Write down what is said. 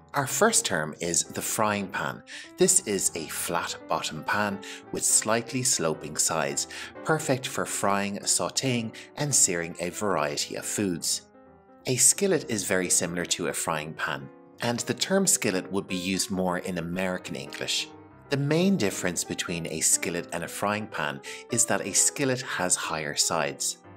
Our first term is the frying pan. This is a flat bottom pan with slightly sloping sides, perfect for frying, sautéing and searing a variety of foods. A skillet is very similar to a frying pan, and the term skillet would be used more in American English. The main difference between a skillet and a frying pan is that a skillet has higher sides.